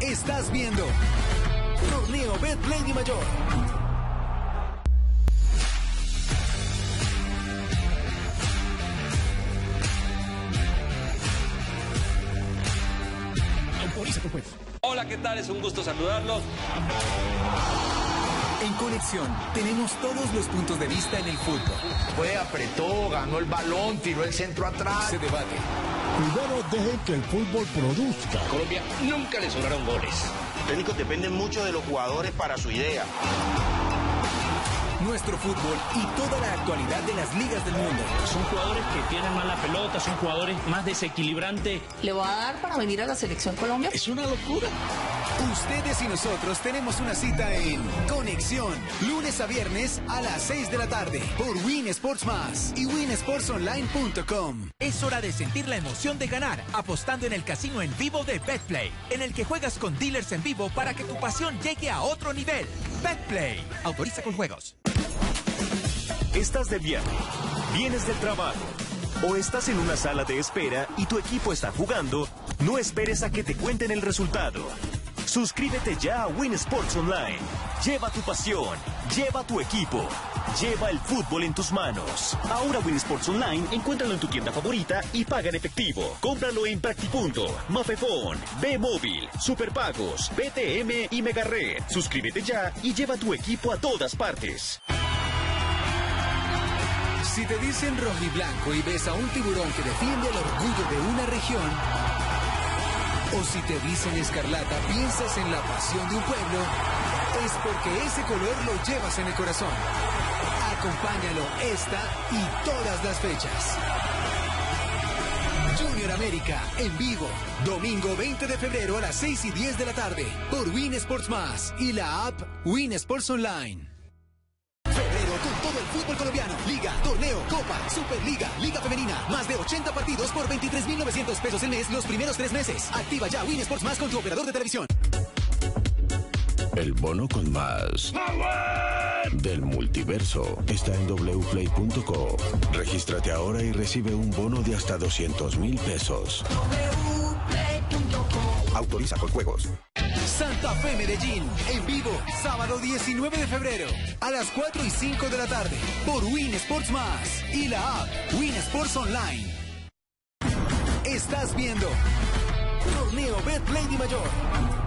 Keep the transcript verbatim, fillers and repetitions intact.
Estás viendo Torneo Betplay Di Mayor. Autoriza por juego. Hola, ¿qué tal? Es un gusto saludarlos. En Conexión tenemos todos los puntos de vista en el fútbol. Fue, apretó, ganó el balón, tiró el centro atrás. Se debate. Primero dejen que el fútbol produzca. Colombia nunca le sobraron goles. Los técnicos dependen mucho de los jugadores para su idea. Nuestro fútbol y toda la actualidad de las ligas del mundo. Son jugadores que tienen más la pelota, son jugadores más desequilibrantes. ¿Le va a dar para venir a la Selección Colombia? Es una locura. Ustedes y nosotros tenemos una cita en Conexión, lunes a viernes a las seis de la tarde por Win Sports Más y win sports online punto com. Es hora de sentir la emoción de ganar apostando en el casino en vivo de Betplay, en el que juegas con dealers en vivo para que tu pasión llegue a otro nivel. Betplay, autoriza con juegos. Estás de viaje, vienes del trabajo o estás en una sala de espera y tu equipo está jugando. No esperes a que te cuenten el resultado. Suscríbete ya a Win Sports Online. Lleva tu pasión, lleva tu equipo, lleva el fútbol en tus manos. Ahora Win Sports Online, encuéntralo en tu tienda favorita y paga en efectivo. Cómpralo en Practipunto, Mafefón, B-Móvil, Superpagos, B T M y Megared. Suscríbete ya y lleva tu equipo a todas partes. Si te dicen rojiblanco y ves a un tiburón que defiende el orgullo de una región, o si te dicen escarlata, piensas en la pasión de un pueblo, es porque ese color lo llevas en el corazón. Acompáñalo esta y todas las fechas. Junior América, en vivo, domingo veinte de febrero a las seis y diez de la tarde, por Win Sports Más y la app Win Sports Online. Febrero con todo el fútbol colombiano. Liga, torneo, copa, superliga, liga femenina. Más de ochenta partidos por veintitrés mil novecientos pesos el mes los primeros tres meses. Activa ya Win Sports Más con tu operador de televisión. El bono con más del multiverso está en doble u play punto co. Regístrate ahora y recibe un bono de hasta doscientos mil pesos. doble u play punto co. Autoriza con juegos. Santa Fe Medellín, en vivo, sábado diecinueve de febrero, a las cuatro y cinco de la tarde, por Win Sports Más y la app Win Sports Online. Estás viendo Torneo Betplay Di Mayor.